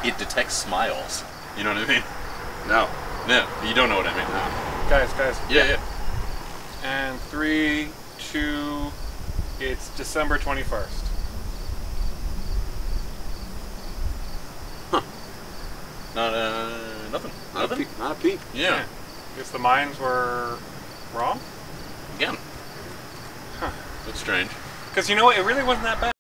it detects smiles. You know what I mean? No. No, you don't know what I mean. No. Guys. Yeah. And 3, 2, it's December 21st. Nothing. Not a peep. Yeah. Guess the Mayans were wrong? Again. Huh. That's strange. Because you know what, it really wasn't that bad.